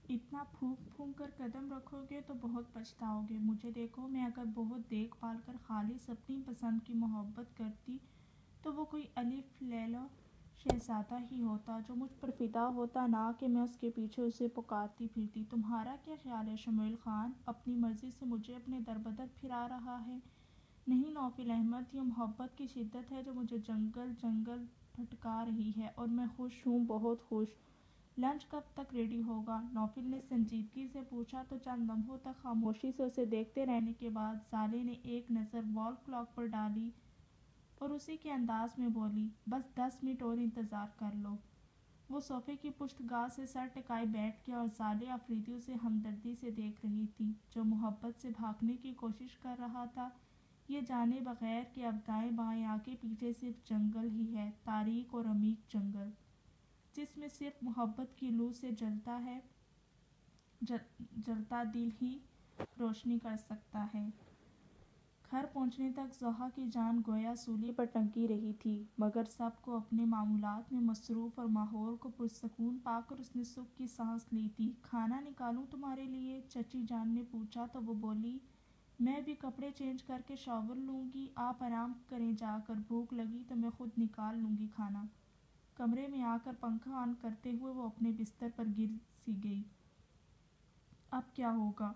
اتنا پھونک پھونک کر قدم رکھو گے تو بہت پچھتاؤ گے۔ مجھے دیکھو، میں اگر بہت دیکھ بھال کر خالص اپنی پسند کی محبت کرتی تو وہ کوئی الف لیلا شہزادہ ہی ہوتا جو مجھ پر فدا ہوتا، نہ کہ میں اس کے پیچھے اسے پکارتی پھرتی۔ تمہارا کیا خیال ہے شموئیل خان اپنی مرضی سے مجھے اپنے در بدر پھرا رہا ہے؟ نہیں نوفل احمد، یہ محبت کی شدت ہے جو مجھے جنگل جنگل بھٹکا رہی ہے، اور میں خوش ہوں، بہت خوش۔ لنچ کب تک ریڈی ہوگا؟ نوفل نے سنجیدگی سے پوچھا تو چند لمحوں تک خاموشی سے اسے دیکھتے رہنے کے بعد سالے نے ایک نظر وال کلاک پر ڈالی اور اسی کے انداز میں بولی، بس 10 منٹ اور انتظار کر لو۔ وہ صوفے کی پشت گاہ سے سر ٹکائے بیٹھ گیا اور سالے آفریدی اسے ہمدردی سے دیکھ رہی تھی، جو محبت سے بھاگنے کی کوشش کر رہا تھا، یہ جانے بغیر کہ اب دائیں بائیں آگے پیچھے صرف جنگل ہی ہے، تاریک اور عمیق جنگل، جس میں صرف محبت کی لو سے جلتا دل ہی روشنی کر سکتا ہے۔ گھر پہنچنے تک ضحیٰ کی جان گویا سولی پر ٹنگی رہی تھی، مگر سب کو اپنے معمولات میں مصروف اور ماحول کو پرسکون پا کر اس نے سکھ کی سانس لی تھی۔ کھانا نکالوں تمہارے لیے؟ چچی جان نے پوچھا تو وہ بولی، میں بھی کپڑے چینج کر کے شاور لوں گی، آپ آرام کریں جا کر، بھوک لگی تو میں خود نکال لوں گی کھانا۔ کمرے میں آ کر پنکھا آن کرتے ہوئے وہ اپنے بستر پر گر سی گئی۔ اب کیا ہوگا؟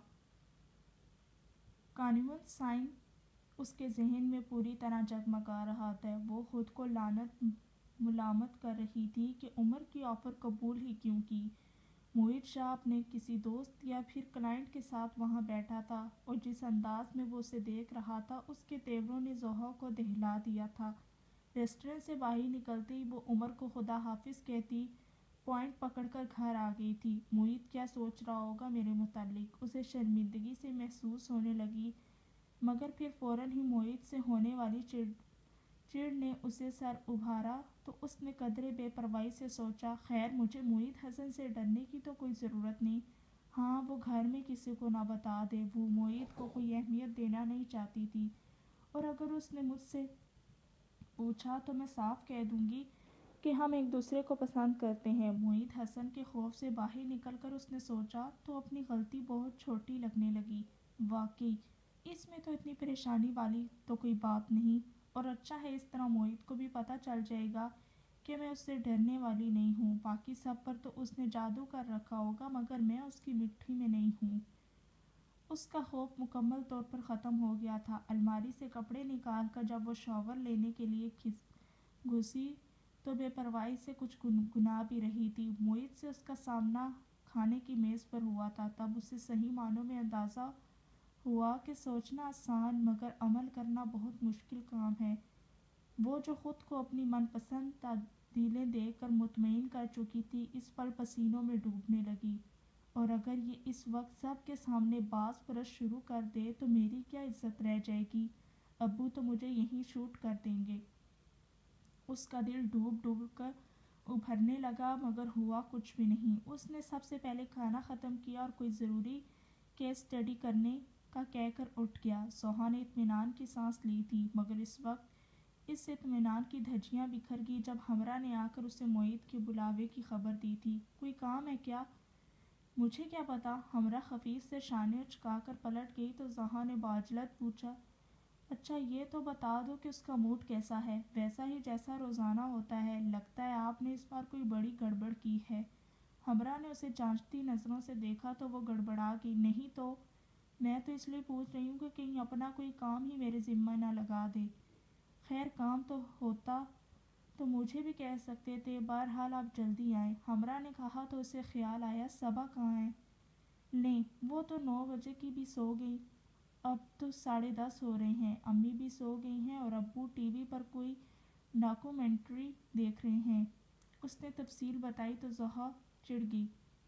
کانوینٹ سائن اس کے ذہن میں پوری طرح جگمگا رہا تھا۔ وہ خود کو لعنت ملامت کر رہی تھی کہ عمر کی آفر قبول ہی کیوں کی۔ موہت شاہ اپنے کسی دوست یا پھر کلائنٹ کے ساتھ وہاں بیٹھا تھا، اور جس انداز میں وہ اسے دیکھ رہا تھا اس کے تیوروں نے ضحیٰ کو دہلا دیا تھا۔ ریسٹورنٹ سے باہر نکلتے ہی وہ عمر کو خدا حافظ کہتی پوائنٹ پکڑ کر گھر آ گئی تھی۔ موہت کیا سوچ رہا ہوگا میرے متعلق، اسے شرمندگی سے محسوس ہونے لگی، مگر پھر فوراً ہی موہت سے ہونے والی چڑ نے اسے سر ابھارا تو اس نے قدرے بے پرواہی سے سوچا، خیر مجھے موہت حسن سے ڈرنے کی تو کوئی ضرورت نہیں۔ ہاں وہ گھر میں کسی کو نہ بتا دے، وہ موہت کو کوئی اہمیت دینا نہیں چاہتی تھی، اور اگر اس نے مجھ سے پوچھا تو میں صاف کہہ دوں گی کہ ہم ایک دوسرے کو پسند کرتے ہیں۔ موہت حسن کے خوف سے باہر نکل کر اس نے سوچا تو اپنی غلطی بہت چھوٹی لگنے لگی۔ واقعی اس میں تو اتنی پریشانی والی تو کوئی بات نہیں، اور اچھا ہے اس طرح موہت کو بھی پتہ چل جائے گا کہ میں اس سے ڈرنے والی نہیں ہوں۔ باقی سب پر تو اس نے جادو کر رکھا ہوگا، مگر میں اس کی مٹھی میں نہیں ہوں۔ اس کا خوف مکمل طور پر ختم ہو گیا تھا۔ الماری سے کپڑے نکال کر جب وہ شاور لینے کے لیے گھسی تو بے پرواہی سے کچھ گنگنا بھی رہی تھی۔ موہت سے اس کا سامنا کھانے کی میز پر ہوا تھا، تب اسے صحیح معنوں میں اندازہ ہوا کہ سوچنا آسان مگر عمل کرنا بہت مشکل کام ہے۔ وہ جو خود کو اپنی من پسند تعدیلیں دے کر مطمئن کر چکی تھی، اس پل پسینوں میں ڈوبنے لگی، اور اگر یہ اس وقت سب کے سامنے باز پرست شروع کر دے تو میری کیا عزت رہ جائے گی؟ ابو تو مجھے یہیں شوٹ کر دیں گے۔ اس کا دل ڈوب ڈوب کر ابھرنے لگا، مگر ہوا کچھ بھی نہیں۔ اس نے سب سے پہلے کھانا ختم کیا اور کوئی ضروری کیس اسٹڈی کرنے کا کہہ کر اٹھ گیا۔ ضحیٰ نے اطمینان کی سانس لی تھی، مگر اس وقت اس اطمینان کی دھجیاں بکھر گئی جب ہمرا نے آ کر اسے موہت کے بلاوے کی خبر دی تھی۔ کوئی کام ہے کیا؟ مجھے کیا پتا؟ ہمرا خفیف سے شانے اچکا کر پلٹ گئی تو ضحیٰ نے بعجلت پوچھا، اچھا یہ تو بتا دو کہ اس کا موڈ کیسا ہے؟ ویسا ہی جیسا روزانہ ہوتا ہے، لگتا ہے آپ نے اس بار کوئی بڑی گڑبڑ کی ہے۔ ہمرا نے اسے جانچتی نظروں سے دیکھا تو وہ گڑبڑا گئی، نہیں تو میں تو اس لیے پوچھ رہی ہوں کہ کہیں اپنا کوئی کام ہی میرے ذمہ نہ لگا دے۔ خیر کام تو ہوتا تو مجھے بھی کہہ سکتے تھے، بہرحال آپ جلدی آئیں۔ ہمرا نے کہا تو اسے خیال آیا صبا کہاں ہے؟ لیں وہ تو 9 بجے کی بھی سو گئی، اب تو 10:30 ہو رہے ہیں، امی بھی سو گئی ہیں اور ابو ٹی وی پر کوئی ڈاکومنٹری دیکھ رہے ہیں۔ اس نے تفصیل بتائی تو ضحیٰ چڑ گئی،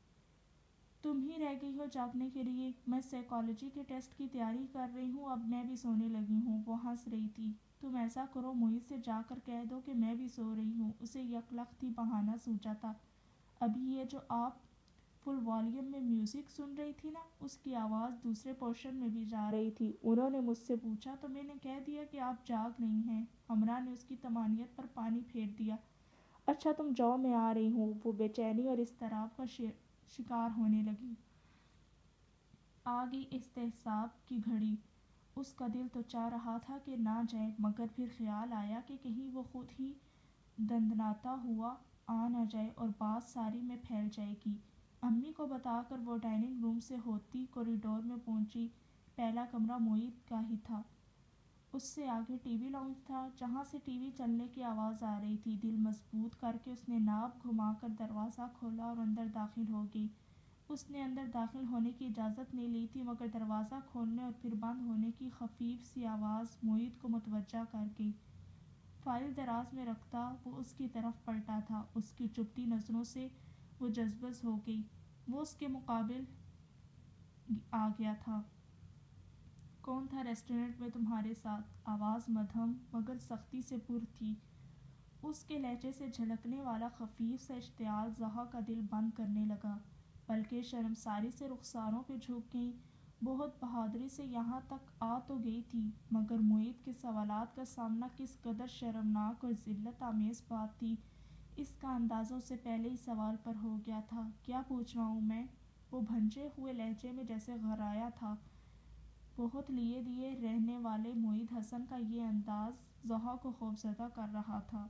تم ہی رہ گئی ہو جاگنے کے لیے، میں سائیکالوجی کے ٹیسٹ کی تیاری کر رہی ہوں، اب میں بھی سونے لگی ہوں۔ وہ ہنس رہی تھی، تم ایسا کرو موہت سے جا کر کہہ دو کہ میں بھی سو رہی ہوں۔ اسے یکلخت ہی بہانہ سوچا تھا، ابھی یہ جو آپ فل والیوم میں میوزک سن رہی تھی نا، اس کی آواز دوسرے پورشن میں بھی جا رہی تھی۔ انہوں نے مجھ سے پوچھا تو میں نے کہہ دیا کہ آپ جاگ رہی ہیں۔ ہمرا نے اس کی طمانینت پر پانی پھیر دیا، اچھا تم جاؤ میں آ رہی ہوں۔ وہ بے چینی اور اضطراب کا شکار ہونے لگی۔ آ گئی احتساب کی گھڑی۔ اس کا دل تو چاہ رہا تھا کہ نہ جائے، مگر پھر خیال آیا کہ کہیں وہ خود ہی دندناتا ہوا آ نہ جائے اور بات ساری میں پھیل جائے گی۔ امی کو بتا کر وہ ڈائننگ روم سے ہوتی کوریڈور میں پہنچی۔ پہلا کمرہ معید کا ہی تھا۔ اس سے آگے ٹی وی لاؤنج تھا، جہاں سے ٹی وی چلنے کی آواز آ رہی تھی۔ دل مضبوط کر کے اس نے ناپ گھما کر دروازہ کھولا اور اندر داخل ہو گئی۔ اس نے اندر داخل ہونے کی اجازت نہیں لی تھی، مگر دروازہ کھولنے اور پھر بند ہونے کی خفیف سی آواز معید کو متوجہ کر گئی۔ فائل دراز میں رکھتا وہ اس کی طرف پلٹا تھا۔ اس کی چبھتی نظروں سے وہ جذبز ہو گئی۔ وہ اس کے مقابل آ گیا تھا۔ کون تھا ریسٹورنٹ میں تمہارے ساتھ؟ آواز مدھم مگر سختی سے پر تھی۔ اس کے لہجے سے جھلکنے والا خفیف سا اشتعال ضحیٰ کا دل بند کرنے لگا۔ بلکہ شرمساری سے رخساروں پہ جھک گئیں۔ بہت بہادری سے یہاں تک آ تو گئی تھی، مگر معید کے سوالات کا سامنا کس قدر شرمناک اور ذلت آمیز بات تھی، اس کا اندازہ اس سے پہلے ہی سوال پر ہو گیا تھا۔ کیا پوچھ رہا ہوں میں؟ وہ بھنجے ہوئے لہجے میں جیسے غرایا تھا۔ بہت لیے دیے رہنے والے معید حسن کا یہ انداز ضحیٰ کو خوفزدہ کر رہا تھا۔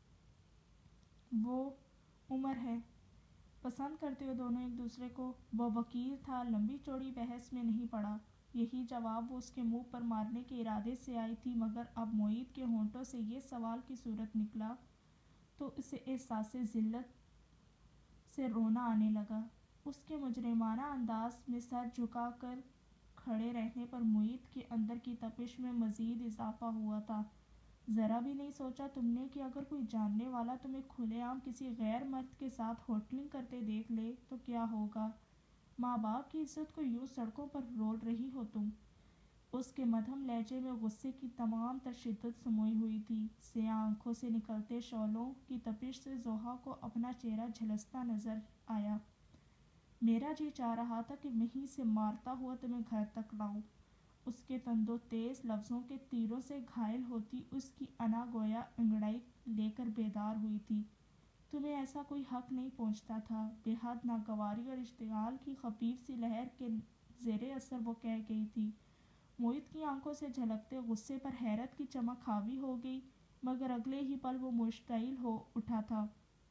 وہ عمر ہے، پسند کرتے ہو دونوں ایک دوسرے کو؟ وہ وکیل تھا، لمبی چوڑی بحث میں نہیں پڑا۔ یہی جواب وہ اس کے منہ پر مارنے کے ارادے سے آئی تھی، مگر اب معید کے ہونٹوں سے یہ سوال کی صورت نکلا تو اسے احساس ذلت سے رونا آنے لگا۔ اس کے مجرمانہ انداز میں سر جھکا کر کھڑے رہنے پر معید کے اندر کی تپش میں مزید اضافہ ہوا تھا۔ ذرا بھی نہیں سوچا تم نے کہ اگر کوئی جاننے والا تمہیں کھلے عام کسی غیر مرد کے ساتھ ہوٹلنگ کرتے دیکھ لے تو کیا ہوگا؟ ماں باپ کی عزت کو یوں سڑکوں پر رول رہی ہو تم۔ اس کے مدھم لہجے میں غصے کی تمام تر شدت سموئی ہوئی تھی۔ سیاہ آنکھوں سے نکلتے شعلوں کی تپش سے ضحیٰ کو اپنا چہرہ جھلستا نظر آیا۔ میرا جی چاہ رہا تھا کہ وہیں سے مارتا ہوا تمہیں گھر تک لاؤں۔ اس کے تندوں تیز لفظوں کے تیروں سے گھائل ہوتی اس کی انا گویا انگڑائی لے کر بیدار ہوئی تھی۔ تمہیں ایسا کوئی حق نہیں پہنچتا تھا۔ بے حد ناگواری اور اشتعال کی خفیف سی لہر کے زیر اثر وہ کہہ گئی تھی۔ معید کی آنکھوں سے جھلکتے غصے پر حیرت کی چمک حاوی ہو گئی، مگر اگلے ہی پل وہ مشتعل ہو اٹھا تھا۔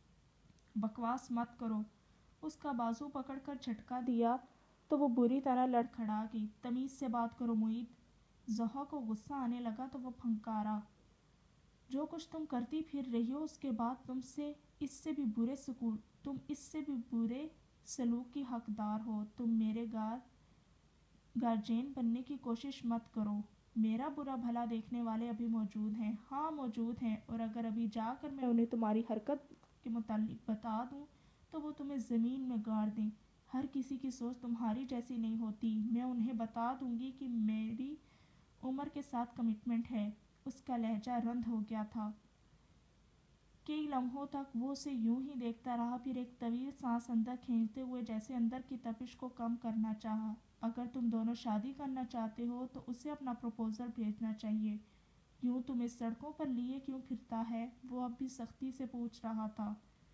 بکواس مت کرو۔ اس کا بازو پکڑ کر جھٹکا دیا تو وہ بری طرح لڑکھڑا گئی۔ تمیز سے بات کرو معید۔ ضحیٰ کو غصہ آنے لگا تو وہ پھنکارا۔ جو کچھ تم کرتی پھر رہی ہو اس کے بعد تم اس سے بھی برے سلوک کی حقدار ہو۔ تم میرے گارجین بننے کی کوشش مت کرو۔ میرا برا بھلا دیکھنے والے ابھی موجود ہیں۔ ہاں موجود ہیں، اور اگر ابھی جا کر میں انہیں تمہاری حرکت کے متعلق بتا دوں تو وہ تمہیں زمین میں گاڑ دیں۔ ہر کسی کی سوچ تمہاری جیسی نہیں ہوتی۔ میں انہیں بتا دوں گی کہ میری عمر کے ساتھ کمٹمنٹ ہے۔ اس کا لہجہ رند ہو گیا تھا۔ کئی لمحوں تک وہ اسے یوں ہی دیکھتا رہا، پھر ایک طویل سانس اندر کھینچتے ہوئے جیسے اندر کی تپش کو کم کرنا چاہا۔ اگر تم دونوں شادی کرنا چاہتے ہو تو اسے اپنا پروپوزل بھیجنا چاہیے۔ یوں تمہیں سڑکوں پر لیے کیوں پھرتا ہے؟ وہ اب بھی سختی سے پوچھ رہا تھا۔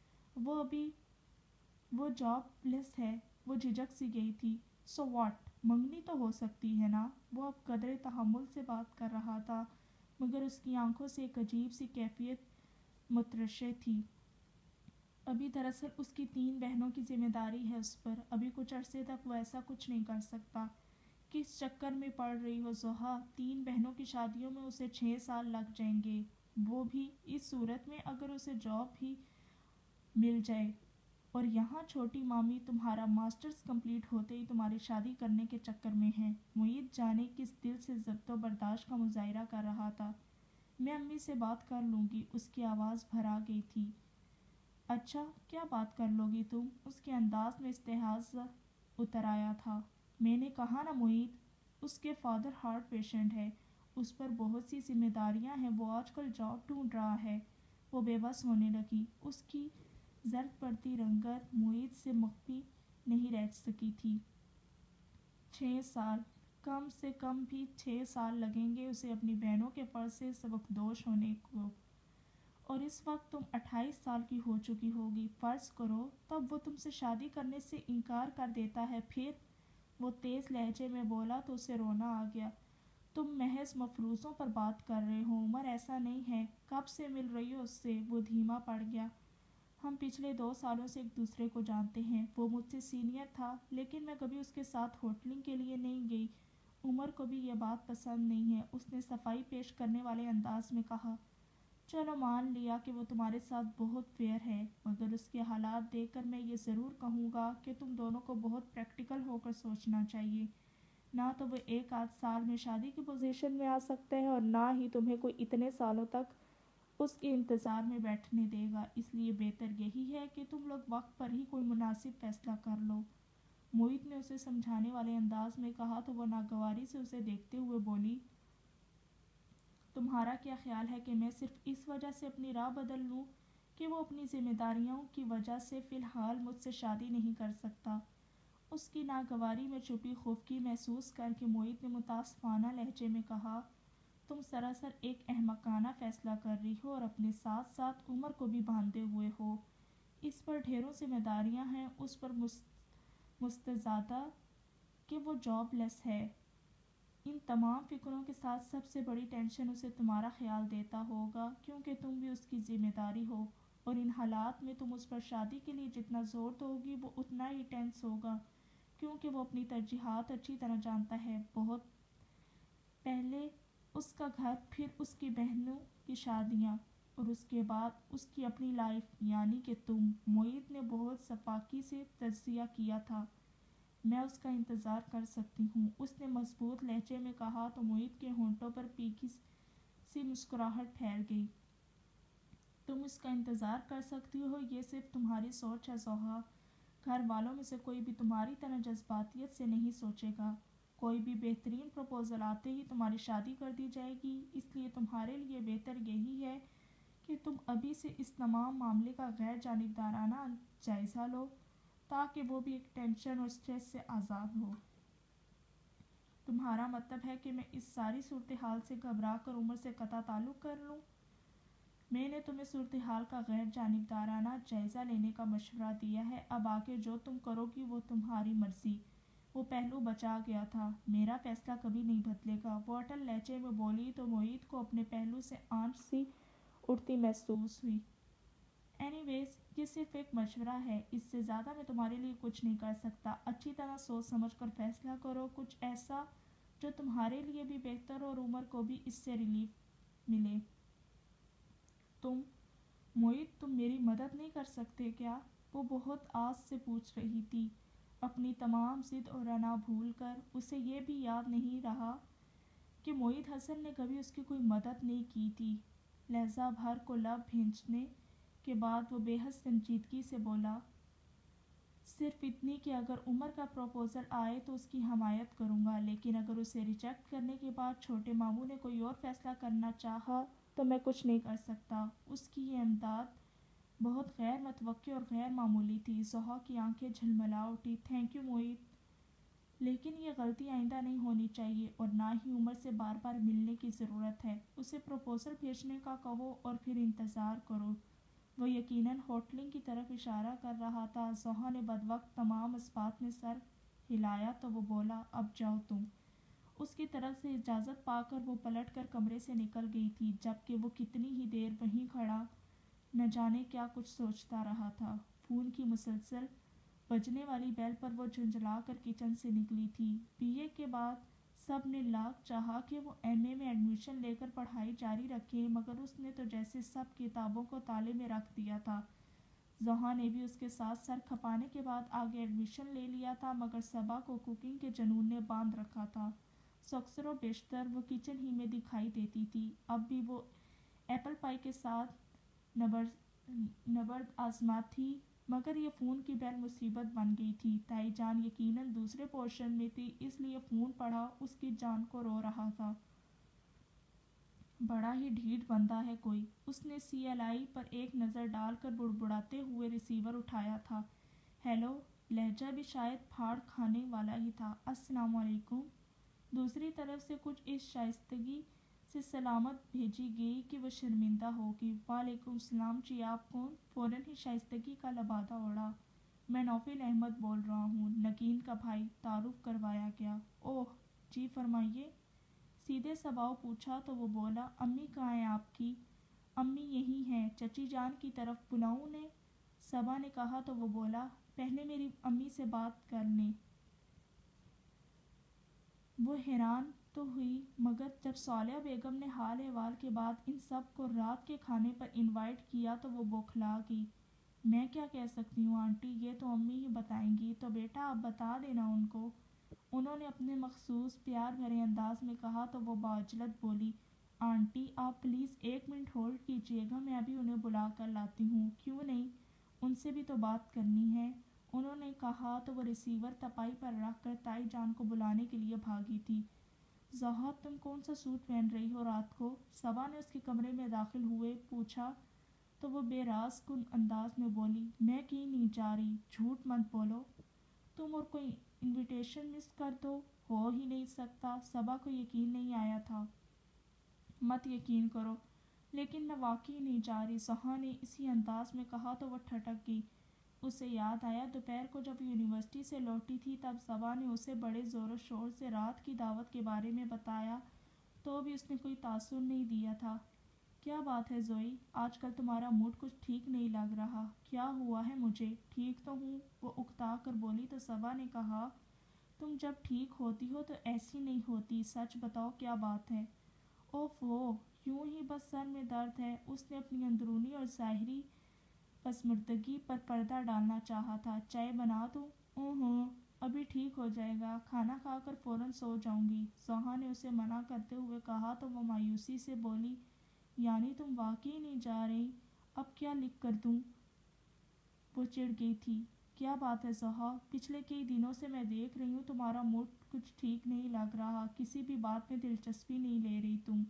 وہ جاب لیس ہے۔ وہ جھجک سی گئی تھی۔ So what? منگنی تو ہو سکتی ہے نا؟ وہ اب قدرے تحمل سے بات کر رہا تھا، مگر اس کی آنکھوں سے ایک عجیب سی کیفیت مترشح تھی۔ ابھی دراصل اس کی 3 بہنوں کی ذمہ داری ہے اس پر۔ ابھی کچھ عرصے تک وہ ایسا کچھ نہیں کر سکتا۔ کس چکر میں پڑ رہی ہو ضحیٰ؟ 3 بہنوں کی شادیوں میں اسے 6 سال لگ جائیں گے، وہ بھی اس صورت میں اگر اسے جاب بھی مل جائے۔ اور یہاں چھوٹی مامی تمہارا ماسٹرز کمپلیٹ ہوتے ہی تمہاری شادی کرنے کے چکر میں ہے۔ معید جانے کس دل سے ضبط و برداشت کا مظاہرہ کر رہا تھا۔ میں امی سے بات کر لوں گی۔ اس کی آواز بھرا گئی تھی۔ اچھا، کیا بات کر لو گی تم؟ اس کے انداز میں استحضاء اتر آیا تھا۔ میں نے کہا نا معید، اس کے فادر ہارٹ پیشنٹ ہے، اس پر بہت سی ذمہ داریاں ہیں، وہ آج کل جاب ڈھونڈ رہا ہے۔ وہ بے بس ہونے لگی۔ اس کی زرد پڑتی رنگت معید سے مخفی نہیں رہ سکی تھی۔ 6 سال؟ کم سے کم بھی 6 سال لگیں گے اسے اپنی بہنوں کے فرض سے سبکدوش ہونے کو۔ اور اس وقت تم 28 سال کی ہو چکی ہوگی. فرض کرو تب وہ تم سے شادی کرنے سے انکار کر دیتا ہے. پھر وہ تیز لہجے میں بولا تو اسے رونا آ گیا. تم محض مفروضوں پر بات کر رہے ہو. عمر ایسا نہیں ہے. کب سے مل رہی ہو اس سے؟ وہ دھیما پڑ گیا. ہم پچھلے 2 سالوں سے ایک دوسرے کو جانتے ہیں. وہ مجھ سے سینئر تھا لیکن میں کبھی اس کے ساتھ ہوٹلنگ کے لیے نہیں گئی. عمر کو بھی یہ بات پسند نہیں ہے. اس نے صفائی پیش کرنے والے انداز میں کہا. چلو مان لیا کہ وہ تمہارے ساتھ بہت فیئر ہے، مگر اس کے حالات دیکھ کر میں یہ ضرور کہوں گا کہ تم دونوں کو بہت پریکٹیکل ہو کر سوچنا چاہیے. نہ تو وہ 1 آدھ سال میں شادی کی پوزیشن میں آ سکتا ہے اور نہ ہی تمہیں کوئی اتنے سالوں تک اس کے انتظار میں بیٹھنے دے گا. اس لیے بہتر یہی ہے کہ تم لوگ وقت پر ہی کوئی مناسب فیصلہ کر لو. موہت نے اسے سمجھانے والے انداز میں کہا تو وہ ناگواری سے اسے دیکھتے ہوئے بولی. تمہارا کیا خیال ہے کہ میں صرف اس وجہ سے اپنی راہ بدل لوں کہ وہ اپنی ذمہ داریوں کی وجہ سے فی الحال مجھ سے شادی نہیں کر سکتا؟ اس کی ناگواری میں چھپی خفگی محسوس کر کے موہت نے متاسفانہ لہجے میں کہا. تم سراسر ایک احمقانہ فیصلہ کر رہی ہو اور اپنے ساتھ ساتھ عمر کو بھی باندھے ہوئے ہو. اس پر ڈھیروں ذمہ داریاں ہیں. اس پر مستزادہ کہ وہ جاب لیس ہے. ان تمام فکروں کے ساتھ سب سے بڑی ٹینشن اسے تمہارا خیال دیتا ہوگا کیونکہ تم بھی اس کی ذمہ داری ہو، اور ان حالات میں تم اس پر شادی کے لیے جتنا زور دو گی وہ اتنا ہی ٹینس ہوگا کیونکہ وہ اپنی ترجیحات اچھی طرح جانتا ہے. بہت پہلے اس کا گھر، پھر اس کی بہنوں کی شادیاں اور اس کے بعد اس کی اپنی لائف یعنی کہ تم. موہت نے بہت سفاکی سے تجزیہ کیا تھا. میں اس کا انتظار کر سکتی ہوں، اس نے مضبوط لہجے میں کہا تو موہت کے ہونٹوں پر پھیکی سی مسکراہٹ پھیل گئی. تم اس کا انتظار کر سکتی ہو؟ یہ صرف تمہاری سوچ ہے زحا. گھر والوں میں سے کوئی بھی تمہاری طرح جذباتیت سے نہیں سوچے گا. کوئی بھی بہترین پروپوزل آتے ہی تمہاری شادی کر دی جائے گی. اس لیے تمہارے لیے بہتر یہی ہے کہ تم ابھی سے اس تمام معاملے کا غیر جانبدارانہ جائزہ لو تاکہ وہ بھی ایک ٹینشن اور سٹریس سے آزاد ہو. تمہارا مطلب ہے کہ میں اس ساری صورتحال سے گھبرا کر عمر سے قطع تعلق کر لوں؟ میں نے تمہیں صورتحال کا غیر جانبدارانہ جائزہ لینے کا مشورہ دیا ہے. اب آگے جو تم کرو گی وہ تمہاری مرضی. وہ پہلو بچا گیا تھا. میرا فیصلہ کبھی نہیں بدلے گا. وہ اٹل لہجے میں بولی تو موہت کو اپنے پہلو سے آنچ سی اٹھتی محسوس ہوئی. اینی ویز یہ صرف ایک مشورہ ہے. اس سے زیادہ میں تمہارے لیے کچھ نہیں کر سکتا. اچھی طرح سوچ سمجھ کر فیصلہ کرو، کچھ ایسا جو تمہارے لیے بھی بہتر اور عمر کو بھی اس سے ریلیف ملے. موہت تم میری مدد نہیں کر سکتے کیا؟ وہ بہت آس سے پوچھ رہی تھی. اپنی تمام ضد اور انا بھول کر اسے یہ بھی یاد نہیں رہا کہ موہت حسن نے کبھی اس کی کوئی مدد نہیں کی تھی. لہجہ بھر کو لب بھینچنے کے بعد وہ بے حد سنجیدگی سے بولا. صرف اتنی کہ اگر عمر کا پروپوزل آئے تو اس کی حمایت کروں گا، لیکن اگر اسے ریجیکٹ کرنے کے بعد چھوٹے ماموں نے کوئی اور فیصلہ کرنا چاہا تو میں کچھ نہیں کر سکتا. اس کی یہ امداد بہت غیر متوقع اور غیر معمولی تھی. زحا کی آنکھیں جھلملا اٹھی. تھینک یو موہت، لیکن یہ غلطی آئندہ نہیں ہونی چاہیے اور نہ ہی عمر سے بار بار ملنے کی ضرورت ہے. اسے پروپوزل بھیجنے کا کہو اور پھر انتظار کرو. وہ یقیناً ہوٹلنگ کی طرف اشارہ کر رہا تھا. زحا نے بدوقت تمام اسبات میں سر ہلایا تو وہ بولا. اب جاؤ تم. اس کی طرف سے اجازت پا کر وہ پلٹ کر کمرے سے نکل گئی تھی، جبکہ وہ کتنی ہی دیر وہیں کھڑا نہ جانے کیا کچھ سوچتا رہا تھا. فون کی مسلسل بجنے والی بیل پر وہ جھنجھلا کر کچن سے نکلی تھی. بی اے کے بعد سب نے لاکھ چاہا کہ وہ ایم اے میں ایڈمیشن لے کر پڑھائی جاری رکھے، مگر اس نے تو جیسے سب کتابوں کو تالے میں رکھ دیا تھا. زحا نے بھی اس کے ساتھ سر کھپانے کے بعد آگے ایڈمیشن لے لیا تھا، مگر صبا کو کوکنگ کے جنون نے باندھ رکھا تھا. سو اکثر و بیشتر وہ کچن ہی میں دکھائی دیتی تھی. اب بھی وہ ایپل پائی کے ساتھ نبرد آزما تھی، مگر یہ فون کی بیل مصیبت بن گئی تھی. تائی جان یقیناً دوسرے پورشن میں تھی، اس لیے فون پڑھا. اس کی جان کو رو رہا تھا. بڑا ہی ڈھیٹ بندہ ہے کوئی. اس نے سی ایل آئی پر ایک نظر ڈال کر بڑبڑاتے ہوئے ریسیور اٹھایا تھا. ہیلو. لہجہ بھی شاید پھاڑ کھانے والا ہی تھا. السلام علیکم. دوسری طرف سے کچھ اس شائستگی سے سلامت بھیجی گئی کہ وہ شرمندہ ہوگی۔ وعلیکم السلام جی، آپ کون؟ فوراً ہی شائستگی کا لبادہ اوڑھا۔ میں نوفل احمد بول رہا ہوں، نگین کا بھائی، تعارف کروایا گیا۔ اوہ جی فرمائیے۔ سیدھے سباؤ پوچھا تو وہ بولا، امی کہاں ہیں آپ کی؟ امی یہی ہیں، چچی جان کی طرف بلاؤں انہیں؟ صبا نے کہا تو وہ بولا، پہلے میری امی سے بات کر لیں۔ وہ حیران تو ہوئی، مگر جب صالحہ بیگم نے حال احوال کے بعد ان سب کو رات کے کھانے پر انوائٹ کیا تو وہ بوکھلا گئی۔ میں کیا کہہ سکتی ہوں آنٹی، یہ تو امی ہی بتائیں گی، تو بیٹا آپ بتا دینا ان کو، انہوں نے اپنے مخصوص پیار بھرے انداز میں کہا تو وہ بعجلت بولی، آنٹی آپ پلیز 1 منٹ ہولڈ کیجیے گا، میں ابھی انہیں بلا کر لاتی ہوں۔ کیوں نہیں، ان سے بھی تو بات کرنی ہے، انہوں نے کہا تو وہ ریسیور تپائی پر رکھ کر تائی جان کو بلانے کے لیے بھاگی تھی۔ زہا تم کون سا سوٹ پہن رہی ہو رات کو؟ صبا نے اس کے کمرے میں داخل ہوئے پوچھا تو وہ بے راز کن انداز میں بولی، میں کہیں نہیں جا رہی، جھوٹ مت بولو، تم اور کوئی انویٹیشن مس کر دو، ہو ہی نہیں سکتا۔ صبا کو یقین نہیں آیا تھا۔ مت یقین کرو، لیکن میں واقعی نہیں جا رہی، زہا نے اسی انداز میں کہا تو وہ ٹھٹک گئی۔ اسے یاد آیا دوپہر کو جب یونیورسٹی سے لوٹی تھی تب صبا نے اسے بڑے زور و شور سے رات کی دعوت کے بارے میں بتایا تو بھی اس نے کوئی تاثر نہیں دیا تھا۔ کیا بات ہے زوئی، آج کل تمہارا موڈ کچھ ٹھیک نہیں لگ رہا، کیا ہوا ہے؟ مجھے ٹھیک تو ہوں، وہ اکتا کر بولی تو صبا نے کہا، تم جب ٹھیک ہوتی ہو تو ایسی نہیں ہوتی، سچ بتاؤ کیا بات ہے؟ اوفو، یوں ہی بس سر میں درد ہے۔ اس نے اپنی اندرونی اور ظاہری پسماندگی پر پردہ ڈالنا چاہا تھا۔ چائے بنا دوں؟ اوہوں، ابھی ٹھیک ہو جائے گا، کھانا کھا کر فوراً سو جاؤں گی، زہا نے اسے منع کرتے ہوئے کہا تو وہ مایوسی سے بولی، یعنی تم واقعی نہیں جا رہی؟ اب کیا لکھ کر دوں؟ وہ چڑ گئی تھی۔ کیا بات ہے زہا، پچھلے کئی دنوں سے میں دیکھ رہی ہوں تمہارا موڈ کچھ ٹھیک نہیں لگ رہا، کسی بھی بات میں دلچسپی نہیں لے رہی تم۔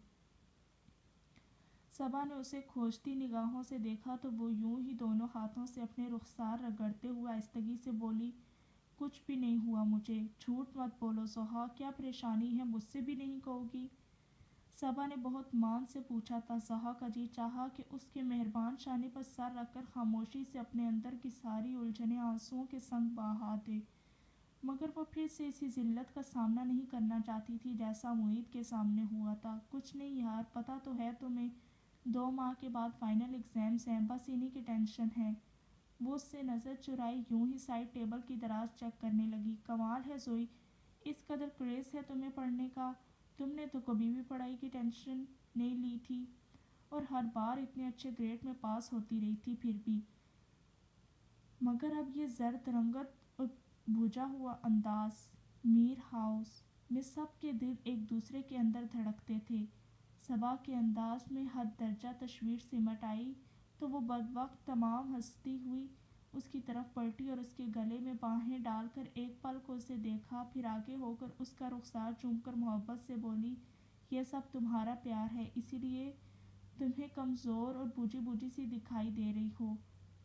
صبا نے اسے کھوجتی نگاہوں سے دیکھا تو وہ یوں ہی دونوں ہاتھوں سے اپنے رخسار رگڑتے ہوئے آہستگی سے بولی، کچھ بھی نہیں ہوا مجھے۔ جھوٹ مت بولو زہا، کیا پریشانی ہے، مجھ سے بھی نہیں کہو گی؟ صبا نے بہت مان سے پوچھا تھا۔ زہا کا جی چاہا کہ اس کے مہربان شانے پر سر رکھ کر خاموشی سے اپنے اندر کی ساری الجھنیں آنسوؤں کے سنگ بہا دے، مگر وہ پھر سے اسی ذلت کا سامنا نہیں کرنا چاہتی تھی جیسا معید کے سامنے ہوا تھا۔ کچھ نہیں یار، پتہ تو ہے تمہیں 2 ماہ کے بعد فائنل ایگزامز ہیں، بس انہی کی ٹینشن ہے۔ وہ اس سے نظر چرائی یوں ہی سائڈ ٹیبل کی دراز چیک کرنے لگی۔ کمال ہے زوئی، اس قدر کریز ہے تمہیں پڑھنے کا، تم نے تو کبھی بھی پڑھائی کی ٹینشن نہیں لی تھی اور ہر بار اتنے اچھے گریڈ میں پاس ہوتی رہی تھی پھر بھی۔ مگر اب یہ زرد رنگت اور بھجا ہوا انداز، میر ہاؤس میں سب کے دل ایک دوسرے کے اندر دھڑکتے تھے۔ صبا کے انداز میں حد درجہ تشویش سمٹ آئی تو وہ بدوقت تمام ہنستی ہوئی اس کی طرف پلٹی اور اس کے گلے میں باہیں ڈال کر ایک پل کو اسے دیکھا، پھر آگے ہو کر اس کا رخسار چوم کر محبت سے بولی، یہ سب تمہارا پیار ہے، اسی لیے تمہیں کمزور اور بوجھی بوجھی سی دکھائی دے رہی ہو۔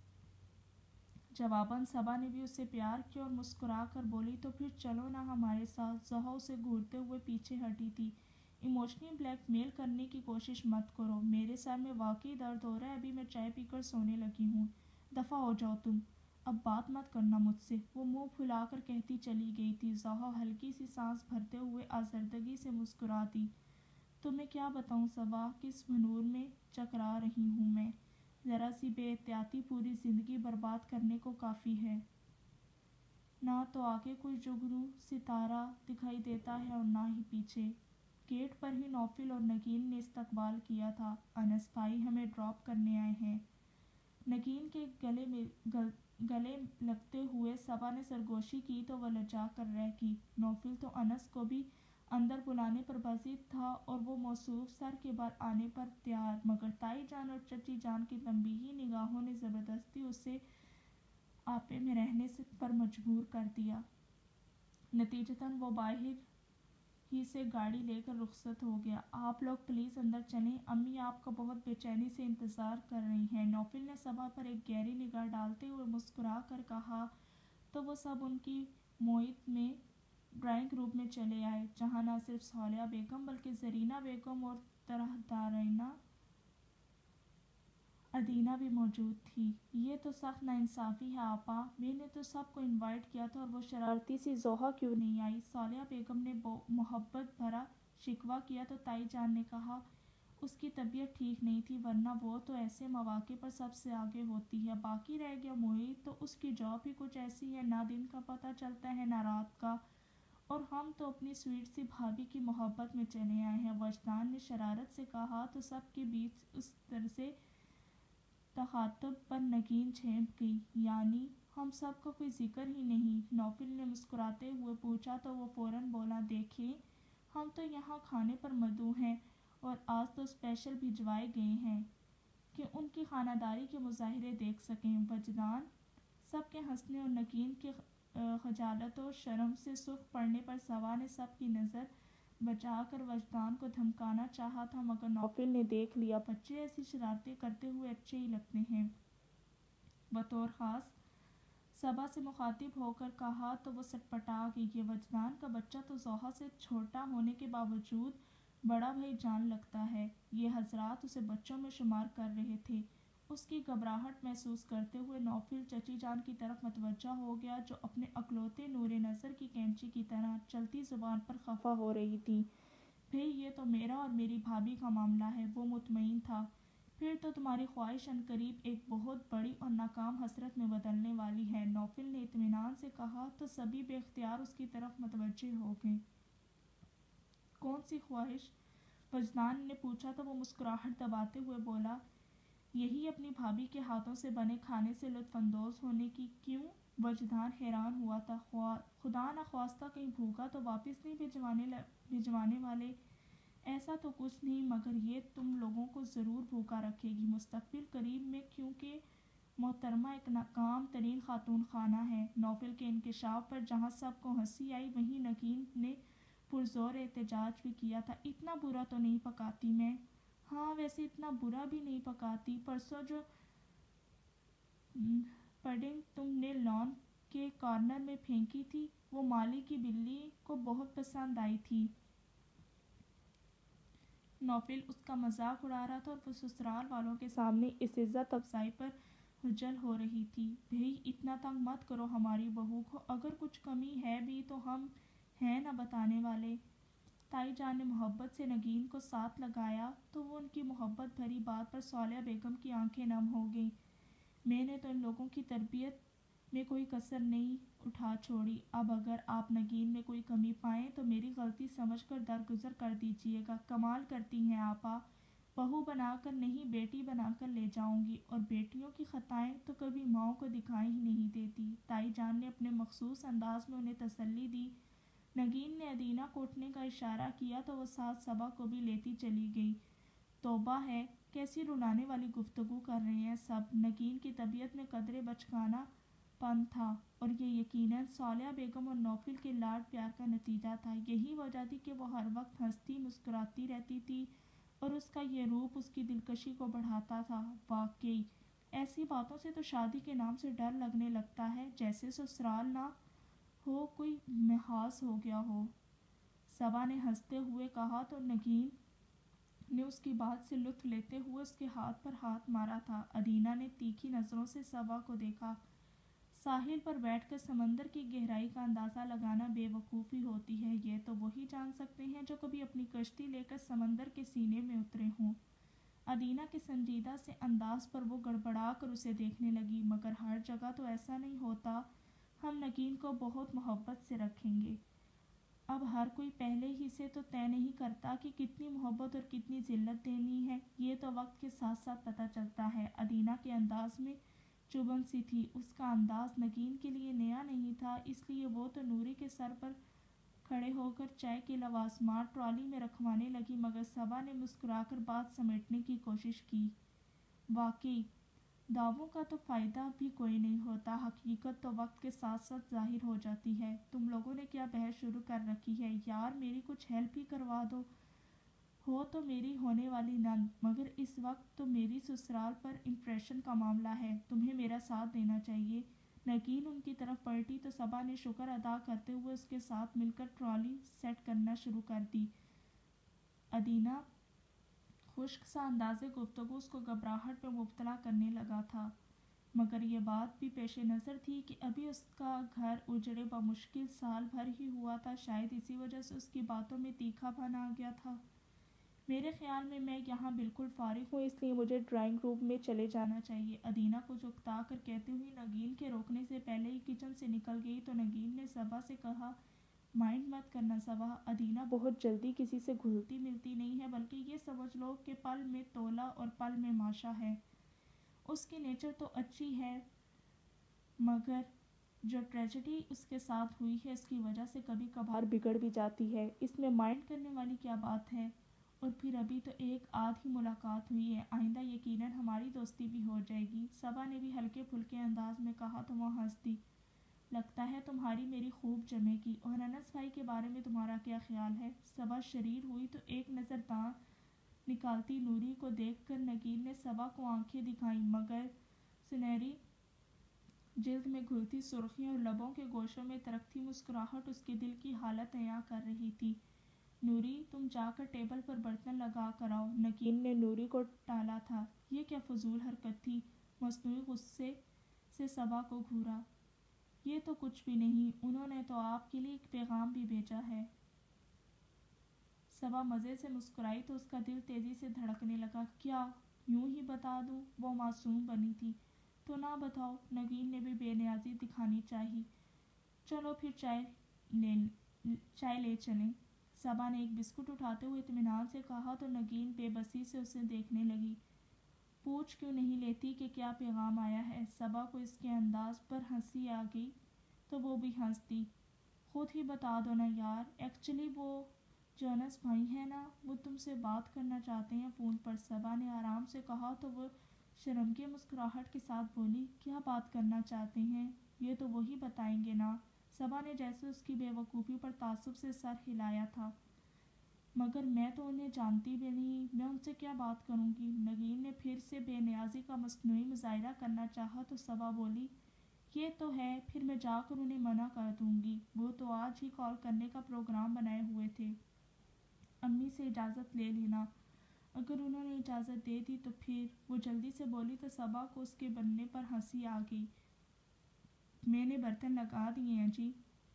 جواباً صبا نے بھی اسے پیار کیا اور مسکرا کر بولی، تو پھر چلو نا ہمارے ساتھ۔ زہا اسے گھورتے ہوئے پیچھے ہٹی تھی۔ ایموشنل بلیک میل کرنے کی کوشش مت کرو، میرے سر میں واقعی درد ہو رہا ہے، ابھی میں چائے پی کر سونے لگی ہوں، دفعہ ہو جاؤ تم، اب بات مت کرنا مجھ سے، وہ منہ پھلا کر کہتی چلی گئی تھی۔ زہا ہلکی سی سانس بھرتے ہوئے آزردگی سے مسکرا دی، تمہیں کیا بتاؤں صبا، کس منور میں چکرا رہی ہوں میں، ذرا سی بے احتیاطی پوری زندگی برباد کرنے کو کافی ہے۔ نہ تو آگے کوئی جگنو ستارہ دکھائی دیتا ہے اور نہ ہی پیچھے۔ گیٹ پر ہی نوفل اور نگین نے استقبال کیا تھا۔ انس بھائی ہمیں ڈراپ کرنے آئے ہیں۔ نگین کے گلے لگتے ہوئے صبا نے سرگوشی کی تو وہ لجا کر رہ گئی۔ نوفل تو انس کو بھی اندر بلانے پر بضد تھا اور وہ موصوف سر کے بل آنے پر تیار، مگر تائی جان اور چچی جان کی تنبیہی نگاہوں نے زبردستی اسے آپے میں رہنے پر مجبور کر دیا۔ نتیجتاً وہ باہر ہی سے گاڑی لے کر رخصت ہو گیا۔ آپ لوگ پلیز اندر چلیں، امی آپ کا بہت بے چینی سے انتظار کر رہی ہیں، نوفل نے صبا پر ایک گہری نگاہ ڈالتے ہوئے مسکرا کر کہا تو وہ سب ان کی معیت میں ڈرائنگ روم میں چلے آئے، جہاں نہ صرف صالحہ بیگم بلکہ زرینہ بیگم اور तरहदारिना अदीना भी मौजूद थी। ये तो सख्त नाइंसाफ़ी है आपा, मैंने तो सबको इनवाइट किया था और वो शरारती सी ज़ोहा क्यों नहीं आई? सालिया बेगम ने मोहब्बत भरा शिकवा किया तो ताई जान ने कहा उसकी तबीयत ठीक नहीं थी, वरना वो तो ऐसे मौके पर सबसे आगे होती है। बाकी रह गया मोहित, तो उसकी जॉब ही कुछ ऐसी है, ना दिन का पता चलता है ना रात का, और हम तो अपनी स्वीट सी भाभी की मोहब्बत में चले आए हैं। वजदान ने शरारत से कहा तो सबके बीच उस तरह से तखातब पर नगीन झेंप गई। यानी हम सब का कोई जिक्र ही नहीं? नौफिल ने मुस्कुराते हुए पूछा तो वो फौरन बोला, देखें हम तो यहाँ खाने पर मदऊ हैं और आज तो स्पेशल भिजवाए गए हैं कि उनकी खानादारी के मुजाहिरे देख सकें। वजदान सबके हंसने और नगीन के खजालत और शर्म से सुर्ख पड़ने पर सवा ने सबकी नज़र बचाकर वजदान को धमकाना चाहा था, मगर नौफिल ने देख लिया बच्चे ऐसी शरारतें करते हुए अच्छे ही लगते हैं। बतौर ख़ास सबा से मुखातिब होकर कहा तो वो सटपटा गई। ये वजदान का बच्चा तो ज़ोहा से छोटा होने के बावजूद बड़ा भाई जान लगता है। ये हजरात उसे बच्चों में शुमार कर रहे थे। उसकी घबराहट महसूस करते हुए नौफिल चची जान की तरफ मतवज्जा हो गया, जो अपने अकलौते नूरे नज़र की कैंची की तरह चलती ज़ुबान पर खफा हो रही थी। भाई ये तो मेरा और मेरी भाभी का मामला है, वो मुतमईन था। फिर तो तुम्हारी ख्वाहिश अनकरीब एक बहुत बड़ी और नाकाम हसरत में बदलने वाली है, नौफिल ने इत्मीनान से कहा तो सभी बेख्तियार उसकी तरफ मतवज्जे हो गए। कौन सी ख्वाहिश? वजदान ने पूछा तो वो मुस्कुराहट दबाते हुए बोला, यही अपनी भाभी के हाथों से बने खाने से लुत्फानंदोज होने की। क्यों? वजदान हैरान हुआ था। खुदा न ख्वास्ता कहीं भूखा तो वापस नहीं भिजवाने वाले? ऐसा तो कुछ नहीं, मगर ये तुम लोगों को ज़रूर भूखा रखेगी मुस्तकबिल करीब में, क्योंकि मोहतरमा एक नाकाम तरीन खातून खाना है। नौफिल के इंकिशाफ पर जहाँ सबको हंसी आई, वहीं नगीन ने पुरजोर एहतजाज भी किया था। इतना बुरा तो नहीं पकाती मैं? हाँ वैसे इतना बुरा भी नहीं पकाती। परसों जो पडिंग तुमने लॉन के कॉर्नर में फेंकी थी, वो माली की बिल्ली को बहुत पसंद आई थी। नौफिल उसका मजाक उड़ा रहा था और वो ससुराल वालों के सामने इस इज्जत अफजाई पर हुज्जल हो रही थी। भाई इतना तंग मत करो हमारी बहू को, अगर कुछ कमी है भी तो हम हैं ना बताने वाले। ताई जान ने मोहब्बत से नगीन को साथ लगाया तो वो उनकी मोहब्बत भरी बात पर सालिया बेगम की आंखें नम हो गईं। मैंने तो इन लोगों की तरबियत में कोई कसर नहीं उठा छोड़ी। अब अगर आप नगीन में कोई कमी पाएं तो मेरी गलती समझकर दरगुजर कर दीजिएगा। कमाल करती हैं आपा, बहू बनाकर नहीं बेटी बनाकर ले जाऊंगी, और बेटियों की खताएं तो कभी माओ को दिखाई ही नहीं देती। ताई जान ने अपने मखसूस अंदाज में उन्हें तसल्ली दी। नगीन ने अदीना को उठने का इशारा किया तो वो साथ सबा को भी लेती चली गई। तौबा है, कैसी रुलाने वाली गुफ्तगू कर रहे हैं सब। नगीन की तबीयत में कदरे बचकाना पन था, और ये यकीनन सालिया बेगम और नौफिल के लाड प्यार का नतीजा था। यही वजह थी कि वो हर वक्त हंसती मुस्कुराती रहती थी और उसका ये रूप उसकी दिलकशी को बढ़ाता था। वाकई ऐसी बातों से तो शादी के नाम से डर लगने लगता है, जैसे ससुराल ना हो कोई महाज हो गया हो। सबा ने हंसते हुए कहा तो नगीन ने उसकी बात से लुत्फ लेते हुए उसके हाथ पर हाथ मारा था। अदीना ने तीखी नज़रों से सबा को देखा। साहिल पर बैठकर समंदर की गहराई का अंदाज़ा लगाना बेवकूफ़ी होती है, ये तो वही जान सकते हैं जो कभी अपनी कश्ती लेकर समंदर के सीने में उतरे हों। अदीना के संजीदा से अंदाज पर वो गड़बड़ा कर उसे देखने लगी। मगर हर जगह तो ऐसा नहीं होता, हम नगीन को बहुत मोहब्बत से रखेंगे। अब हर कोई पहले ही से तो तय नहीं करता कि कितनी मोहब्बत और कितनी जिल्लत देनी है, ये तो वक्त के साथ साथ पता चलता है। अदीना के अंदाज में चुभन सी थी। उसका अंदाज नगीन के लिए नया नहीं था, इसलिए वो तो नूरी के सर पर खड़े होकर चाय की लवाजमात ट्रॉली में रखवाने लगी, मगर सबा ने मुस्कुराकर बात समेटने की कोशिश की। वाकई दावों का तो फ़ायदा भी कोई नहीं होता, हकीकत तो वक्त के साथ साथ जाहिर हो जाती है। तुम लोगों ने क्या बहस शुरू कर रखी है यार, मेरी कुछ हेल्प ही करवा दो। हो तो मेरी होने वाली नंद, मगर इस वक्त तो मेरी ससुराल पर इम्प्रेशन का मामला है, तुम्हें मेरा साथ देना चाहिए। नगीन उनकी तरफ पलटी तो सबा ने शुक्र अदा करते हुए उसके साथ मिलकर ट्रॉली सेट करना शुरू कर दी। अदीना خشک سا انداز گفتگو اس کو گھبراہٹ میں مبتلا کرنے لگا تھا، مگر یہ بات بھی پیش نظر تھی کہ ابھی اس کا گھر اجڑے بمشکل سال بھر ہی ہوا تھا، شاید اسی وجہ سے اس کی باتوں میں تیکھا پن آ گیا تھا۔ میرے خیال میں یہاں بالکل فارغ ہوں، اس لیے مجھے ڈرائنگ روم میں چلے جانا چاہیے، ادینہ کچھ اکتا کر کہتے ہوئے نگین کے روکنے سے پہلے ہی کچن سے نکل گئی تو نگین نے صبا سے کہا، مائنڈ مت کرنا صبا، ادینہ بہت جلدی کسی سے گھلتی ملتی نہیں ہے، بلکہ یہ سمجھ لو کہ پل میں تولا اور پل میں ماشا ہے۔ اس کی نیچر تو اچھی ہے، مگر جو ٹریجڈی اس کے ساتھ ہوئی ہے اس کی وجہ سے کبھی کبھار بگڑ بھی جاتی ہے، اس میں مائنڈ کرنے والی کیا بات ہے؟ اور پھر ابھی تو ایک آدھ ہی ملاقات ہوئی ہے، آئندہ یقیناً ہماری دوستی بھی ہو جائے گی، صبا نے بھی ہلکے پھلکے انداز میں کہا تو وہ ہنس دی۔ لگتا ہے تمہاری میری خوب جمے گی، اور انس بھائی کے بارے میں تمہارا کیا خیال ہے؟ صبا شریر ہوئی تو ایک نظر داں نکالتی نوری کو دیکھ کر نگین نے صبا کو آنکھیں دکھائیں، مگر سنہری جلد میں گھلتی سرخیوں اور لبوں کے گوشوں میں ترکتی مسکراہٹ اس کے دل کی حالت عیاں کر رہی تھی۔ نوری تم جا کر ٹیبل پر برتن لگا کر آؤ، نگین نے نوری کو ٹالا تھا۔ یہ کیا فضول حرکت تھی؟ مصنوعی غصے سے صبا کو گھورا۔ یہ تو کچھ بھی نہیں، انہوں نے تو آپ کے لیے ایک پیغام بھی بھیجا ہے۔ صبا مزے سے مسکرائی تو اس کا دل تیزی سے دھڑکنے لگا۔ کیا؟ یوں ہی بتا دوں؟ وہ معصوم بنی تھی۔ تو نہ بتاؤ، نگین نے بھی بے نیازی دکھانی چاہی۔ چلو پھر چائے لے چلیں، صبا نے ایک بسکٹ اٹھاتے ہوئے اطمینان سے کہا تو نگین بے بسی سے اسے دیکھنے لگی۔ پوچھ کیوں نہیں لیتی کہ کیا پیغام آیا ہے؟ صبا کو اس کے انداز پر ہنسی آ گئی تو وہ بھی ہنس دی۔ خود ہی بتا دو نا یار، ایکچولی وہ جو انس بھائی ہیں نا، وہ تم سے بات کرنا چاہتے ہیں فون پر، صبا نے آرام سے کہا تو وہ شرمگے مسکراہٹ کے ساتھ بولی، کیا بات کرنا چاہتے ہیں؟ یہ تو وہی بتائیں گے نا، صبا نے جیسے اس کی بے وقوفی پر تعصب سے سر ہلایا تھا۔ مگر میں تو انہیں جانتی بھی نہیں، میں ان سے کیا بات کروں گی؟ نگین نے پھر سے بے نیازی کا مصنوعی مظاہرہ کرنا چاہا تو صبا بولی، یہ تو ہے، پھر میں جا کر انہیں منع کر دوں گی، وہ تو آج ہی کال کرنے کا پروگرام بنائے ہوئے تھے، امی سے اجازت لے لینا۔ اگر انہوں نے اجازت دے دی تو پھر، وہ جلدی سے بولی تو صبا کو اس کے بننے پر ہنسی آ گئی۔ میں نے برتن لگا دیے ہیں جی،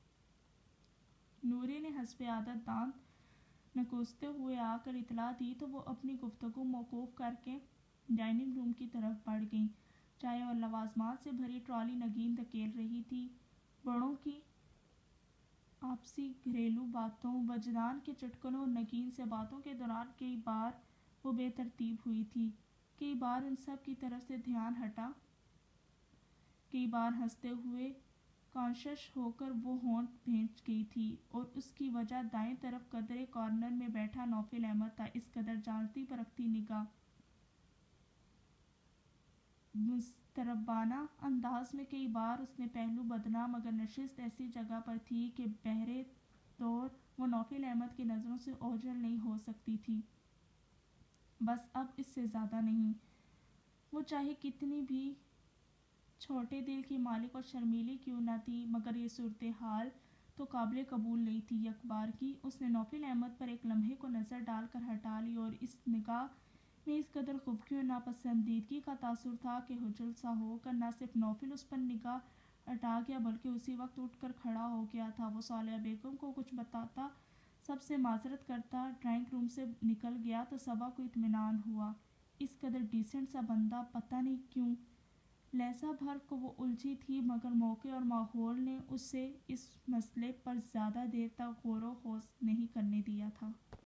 نوری نے حسب عادت دانت نکوستے ہوئے آ کر اطلاع دی تو وہ اپنی گفتگو موقوف کر کے ڈائننگ روم کی طرف بڑھ گئیں۔ چائے اور لوازمات سے بھری ٹرالی نگین دھکیل رہی تھی۔ بڑوں کی آپسی گھریلو باتوں، وجدان کے چٹکنوں اور نگین سے باتوں کے دوران کئی بار وہ بے ترتیب ہوئی تھی، کئی بار ان سب کی طرف سے دھیان ہٹا، کئی بار ہنستے ہوئے کانشس ہو کر وہ ہونٹ بھینچ گئی تھی، اور اس کی وجہ دائیں طرف قدرے کارنر میں بیٹھا نوفل احمد تھا۔ اس قدر جانتی پرکھتی نگاہ، مضطربانہ انداز میں کئی بار اس نے پہلو بدلا، مگر نشست ایسی جگہ پر تھی کہ بہرے طور وہ نوفل احمد کی نظروں سے اوجھل نہیں ہو سکتی تھی۔ بس اب اس سے زیادہ نہیں، وہ چاہے کتنی بھی چھوٹے دل کی مالک اور شرمیلی کیوں نہ تھی، مگر یہ صورتحال تو قابل قبول نہیں تھی۔ یک بار کی اس نے نوفل احمد پر ایک لمحے کو نظر ڈال کر ہٹا لی، اور اس نگاہ میں اس قدر خفگی اور ناپسندیدگی کا تاثر تھا کہ ہجوم سا ہو کر نہ صرف نوفل اس پر نگاہ ہٹا گیا بلکہ اسی وقت اٹھ کر کھڑا ہو گیا تھا۔ وہ صالحہ بیگم کو کچھ بتاتا، سب سے معذرت کرتا ڈرائنگ روم سے نکل گیا تو صبا کو اطمینان ہوا، اس قدر ڈیسنٹ سا بندہ، پتہ نہیں کیوں لہجہ بھر کو وہ الجھی تھی، مگر موقع اور ماحول نے اسے اس مسئلے پر زیادہ دیر تک غور و خوض نہیں کرنے دیا تھا۔